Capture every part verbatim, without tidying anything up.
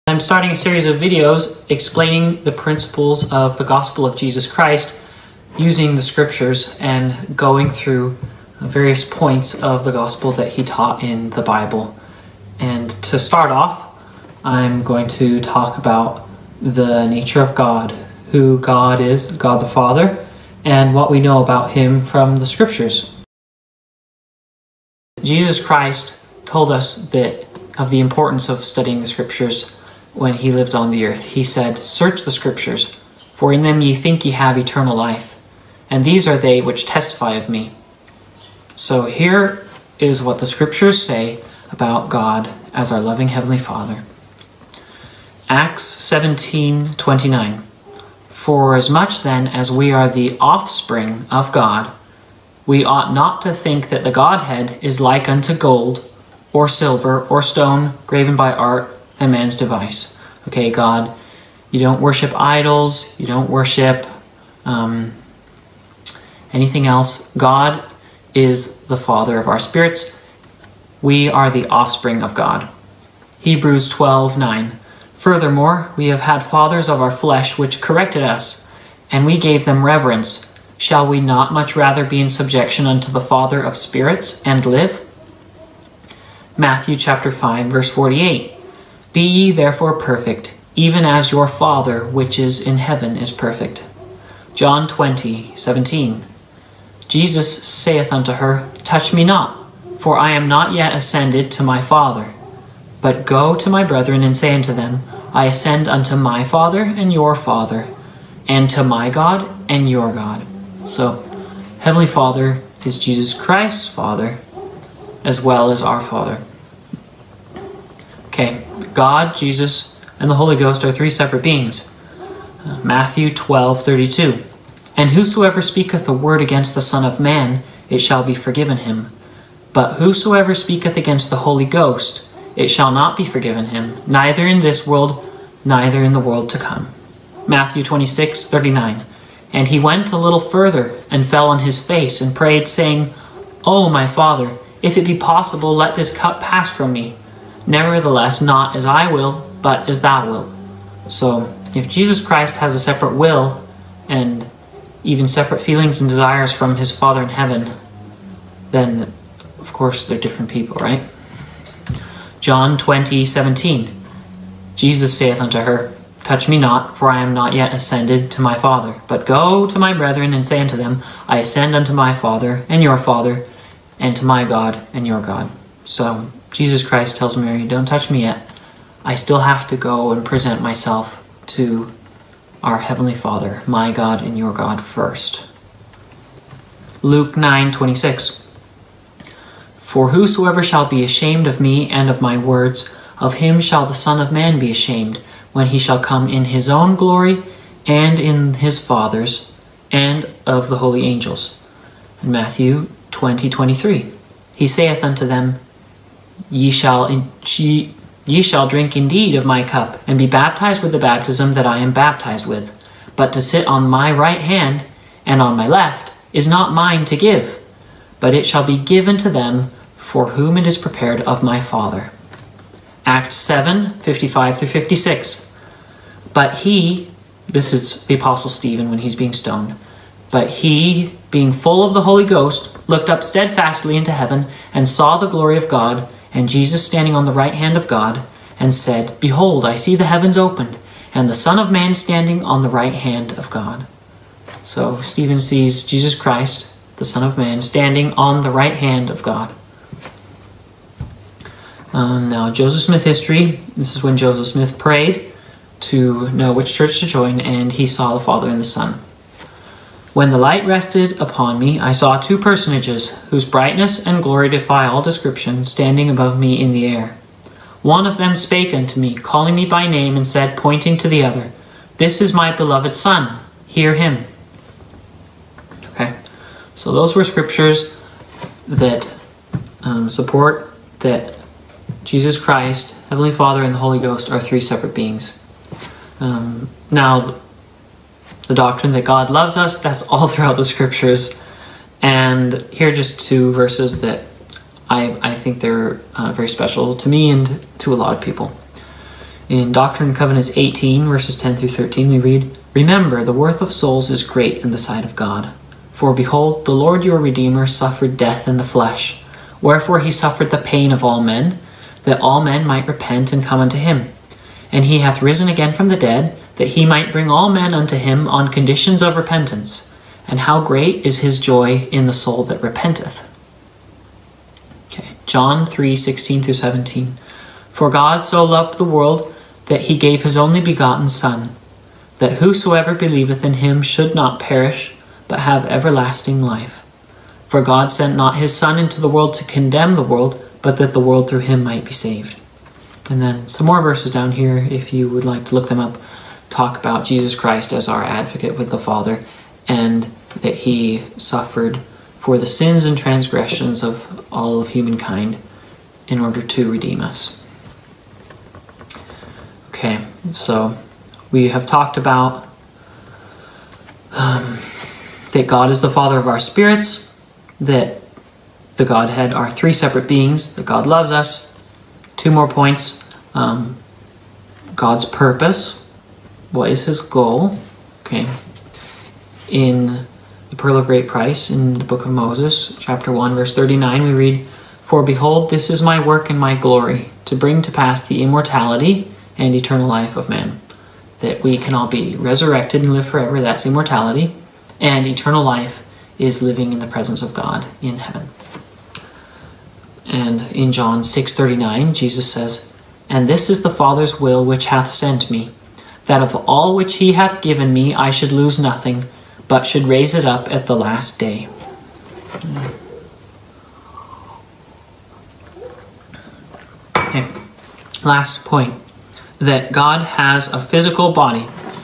I'm starting a series of videos explaining the principles of the gospel of Jesus Christ using the scriptures and going through various points of the gospel that he taught in the Bible. And to start off, I'm going to talk about the nature of God, who God is, God the Father, and what we know about him from the scriptures. Jesus Christ told us that of the importance of studying the scriptures when he lived on the earth. He said, "Search the scriptures, for in them ye think ye have eternal life, and these are they which testify of me." So here is what the scriptures say about God as our loving Heavenly Father. Acts seventeen twenty-nine. "For as much then as we are the offspring of God, we ought not to think that the Godhead is like unto gold, or silver, or stone, graven by art and man's device." Okay, God, you don't worship idols, you don't worship um, anything else. God is the Father of our spirits. We are the offspring of God. Hebrews twelve nine. "Furthermore, we have had fathers of our flesh which corrected us, and we gave them reverence. Shall we not much rather be in subjection unto the Father of spirits and live?" Matthew chapter five, verse forty-eight. "Be ye therefore perfect, even as your Father which is in heaven is perfect." John twenty seventeen. "Jesus saith unto her, Touch me not, for I am not yet ascended to my Father. But go to my brethren and say unto them, I ascend unto my Father and your Father, and to my God and your God." So, Heavenly Father is Jesus Christ's Father, as well as our Father. Okay, God, Jesus, and the Holy Ghost are three separate beings. Uh, Matthew twelve thirty-two. "And whosoever speaketh a word against the Son of Man, it shall be forgiven him. But whosoever speaketh against the Holy Ghost, it shall not be forgiven him, neither in this world, neither in the world to come." Matthew twenty-six thirty-nine. "And he went a little further, and fell on his face, and prayed, saying, O my Father, if it be possible, let this cup pass from me. Nevertheless, not as I will, but as thou wilt." So, if Jesus Christ has a separate will, and even separate feelings and desires from his Father in heaven, then, of course, they're different people, right? John twenty seventeen. "Jesus saith unto her, Touch me not, for I am not yet ascended to my Father. But go to my brethren and say unto them, I ascend unto my Father and your Father, and to my God and your God." So Jesus Christ tells Mary, don't touch me yet. I still have to go and present myself to our Heavenly Father, my God and your God first. Luke nine twenty-six. "For whosoever shall be ashamed of me and of my words, of him shall the Son of Man be ashamed, when he shall come in his own glory, and in his Father's, and of the holy angels." And Matthew twenty twenty-three. "He saith unto them, Ye shall, in, ye, ye shall drink indeed of my cup, and be baptized with the baptism that I am baptized with. But to sit on my right hand and on my left is not mine to give, but it shall be given to them for whom it is prepared of my Father." Acts seven fifty-five through fifty-six. "But he," this is the Apostle Stephen when he's being stoned, "but he, being full of the Holy Ghost, looked up steadfastly into heaven, and saw the glory of God, and Jesus standing on the right hand of God, and said, Behold, I see the heavens opened, and the Son of Man standing on the right hand of God." So Stephen sees Jesus Christ, the Son of Man, standing on the right hand of God. Uh, now, Joseph Smith history. This is when Joseph Smith prayed to know which church to join, and he saw the Father and the Son. "When the light rested upon me, I saw two personages, whose brightness and glory defy all description, standing above me in the air. One of them spake unto me, calling me by name, and said, pointing to the other, This is my beloved Son, hear him." Okay, so those were scriptures that um, support that Jesus Christ, Heavenly Father, and the Holy Ghost are three separate beings. Um, now, the doctrine that God loves us, that's all throughout the scriptures. And here are just two verses that I, I think they're uh, very special to me and to a lot of people. In Doctrine and Covenants eighteen, verses ten through thirteen, we read, "Remember, the worth of souls is great in the sight of God. For behold, the Lord your Redeemer suffered death in the flesh. Wherefore he suffered the pain of all men, that all men might repent and come unto him. And he hath risen again from the dead, that he might bring all men unto him on conditions of repentance. And how great is his joy in the soul that repenteth." Okay, John three, sixteen through seventeen. "For God so loved the world, that he gave his only begotten Son, that whosoever believeth in him should not perish, but have everlasting life. For God sent not his Son into the world to condemn the world, but that the world through him might be saved." And then some more verses down here, if you would like to look them up, talk about Jesus Christ as our advocate with the Father, and that he suffered for the sins and transgressions of all of humankind in order to redeem us. Okay, so we have talked about um, that God is the Father of our spirits, that the Godhead are three separate beings, that God loves us. Two more points. Um, God's purpose. What is his goal? Okay. In the Pearl of Great Price, in the book of Moses, chapter one, verse thirty-nine, we read, "For behold, this is my work and my glory, to bring to pass the immortality and eternal life of man." That we can all be resurrected and live forever, that's immortality. And eternal life is living in the presence of God in heaven. And in John six thirty-nine, Jesus says, "And this is the Father's will which hath sent me, that of all which he hath given me I should lose nothing, but should raise it up at the last day." Okay, last point. That God has a physical body.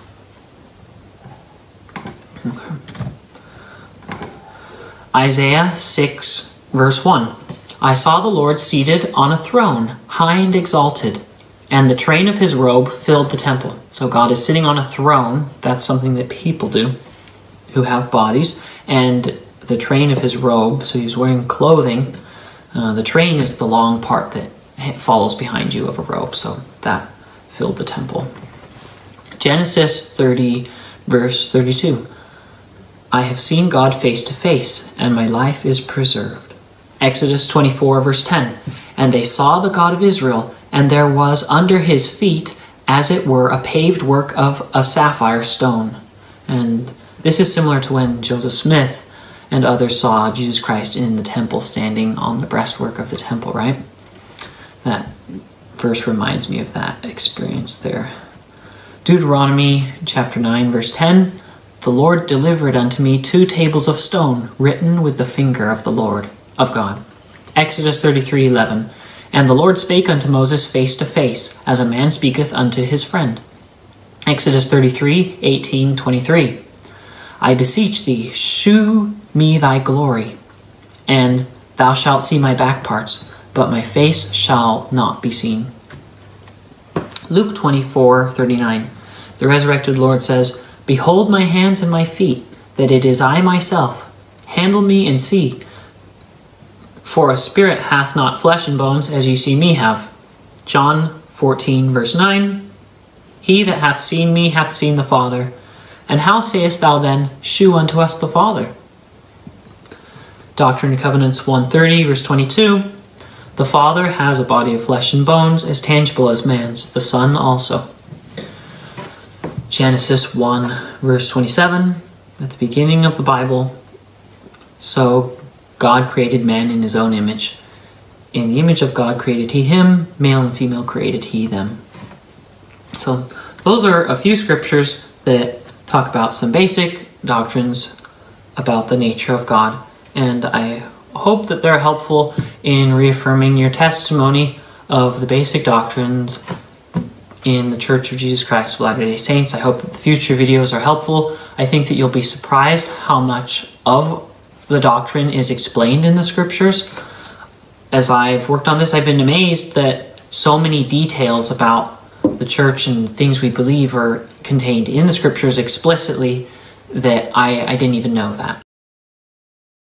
Okay. Isaiah six, verse one. "I saw the Lord seated on a throne, high and exalted, and the train of his robe filled the temple." So God is sitting on a throne. That's something that people do who have bodies. And the train of his robe, so he's wearing clothing. Uh, the train is the long part that follows behind you of a robe. So that filled the temple. Genesis thirty, verse thirty-two. "I have seen God face to face, and my life is preserved." Exodus twenty-four, verse ten. "And they saw the God of Israel, and there was under his feet, as it were, a paved work of a sapphire stone." And this is similar to when Joseph Smith and others saw Jesus Christ in the temple, standing on the breastwork of the temple, right? That verse reminds me of that experience there. Deuteronomy chapter nine, verse ten. "The Lord delivered unto me two tables of stone, written with the finger of the Lord, of God." Exodus thirty-three, eleven. "And the Lord spake unto Moses face to face, as a man speaketh unto his friend." Exodus thirty-three, eighteen, twenty-three. "I beseech thee, shew me thy glory, and thou shalt see my back parts, but my face shall not be seen." Luke twenty-four, thirty-nine. The resurrected Lord says, "Behold my hands and my feet, that it is I myself. Handle me and see. For a spirit hath not flesh and bones, as ye see me have." John fourteen, verse nine. "He that hath seen me hath seen the Father. And how sayest thou then, shew unto us the Father?" Doctrine and Covenants one thirty, verse twenty-two. "The Father has a body of flesh and bones, as tangible as man's, the Son also." Genesis one, verse twenty-seven. At the beginning of the Bible, "So God created man in his own image. In the image of God created he him, male and female created he them." So those are a few scriptures that talk about some basic doctrines about the nature of God. And I hope that they're helpful in reaffirming your testimony of the basic doctrines in the Church of Jesus Christ of Latter-day Saints. I hope that the future videos are helpful. I think that you'll be surprised how much of the doctrine is explained in the scriptures. As I've worked on this, I've been amazed that so many details about the church and things we believe are contained in the scriptures explicitly that I, I didn't even know that.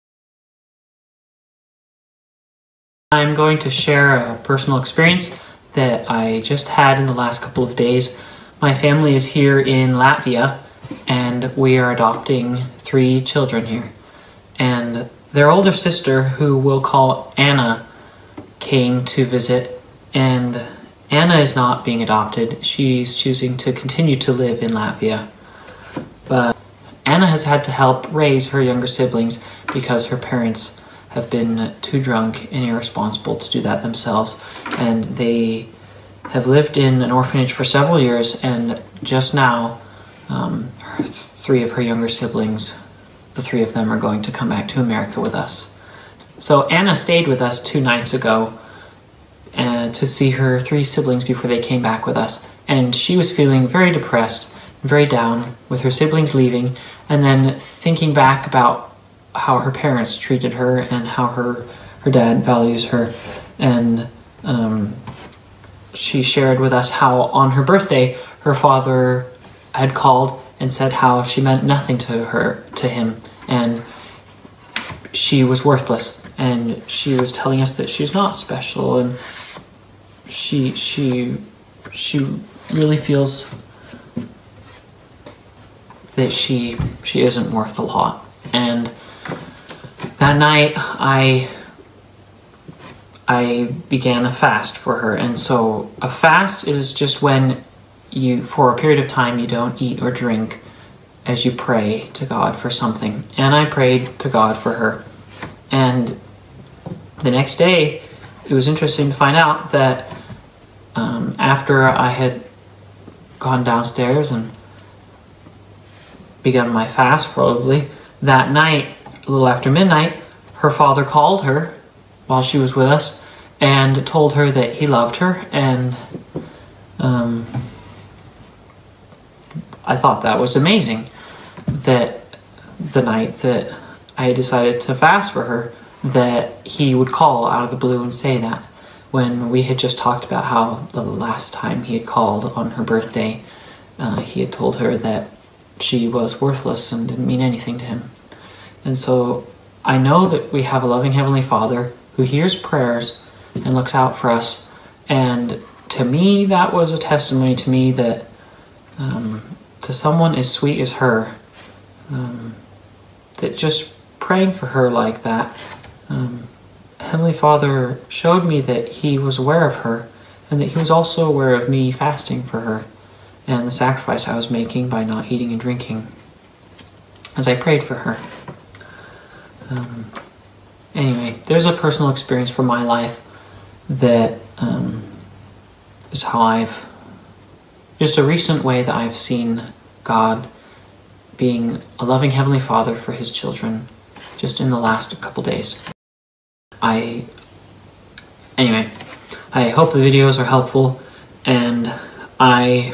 I'm going to share a personal experience that I just had in the last couple of days. My family is here in Latvia, and we are adopting three children here. And their older sister, who we'll call Anna, came to visit, and Anna is not being adopted. She's choosing to continue to live in Latvia. But Anna has had to help raise her younger siblings because her parents have been too drunk and irresponsible to do that themselves. And they have lived in an orphanage for several years, and just now, um, three of her younger siblings, the three of them are going to come back to America with us. So Anna stayed with us two nights ago uh, to see her three siblings before they came back with us. And she was feeling very depressed, very down with her siblings leaving, and then thinking back about how her parents treated her and how her her dad values her. And um, she shared with us how on her birthday her father had called and said how she meant nothing to her to him, and she was worthless, and she was telling us that she's not special, and she she she really feels that she she isn't worth a lot. And that night, I I began a fast for her. And so a fast is just when you, for a period of time, you don't eat or drink as you pray to God for something. And I prayed to God for her. And the next day, it was interesting to find out that um, after I had gone downstairs and begun my fast, probably, that night, a little after midnight, her father called her while she was with us and told her that he loved her. And um, I thought that was amazing, that the night that I decided to fast for her, that he would call out of the blue and say that, when we had just talked about how the last time he had called on her birthday, uh, he had told her that she was worthless and didn't mean anything to him. And so I know that we have a loving Heavenly Father who hears prayers and looks out for us. And to me, that was a testimony to me that um, to someone as sweet as her, um, that just praying for her like that, um, Heavenly Father showed me that he was aware of her, and that he was also aware of me fasting for her and the sacrifice I was making by not eating and drinking as I prayed for her. Um, anyway, there's a personal experience from my life that um, is how I've, just a recent way that I've seen God being a loving Heavenly Father for his children just in the last couple days. I, anyway, I hope the videos are helpful, and I,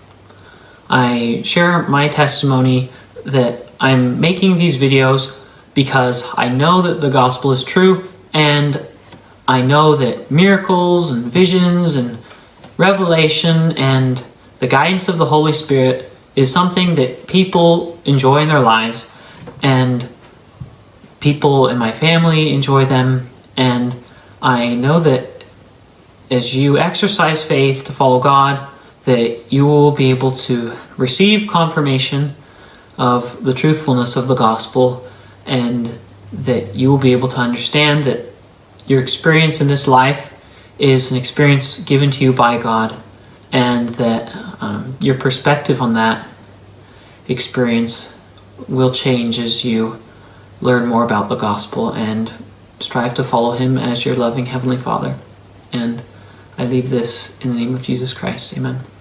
I share my testimony that I'm making these videos because I know that the gospel is true, and I know that miracles and visions and revelation and the guidance of the Holy Spirit is something that people enjoy in their lives, and people in my family enjoy them. And I know that as you exercise faith to follow God, that you will be able to receive confirmation of the truthfulness of the gospel, and that you will be able to understand that your experience in this life is an experience given to you by God, and that um, your perspective on that experience will change as you learn more about the gospel and strive to follow him as your loving Heavenly Father. And I leave this in the name of Jesus Christ. Amen.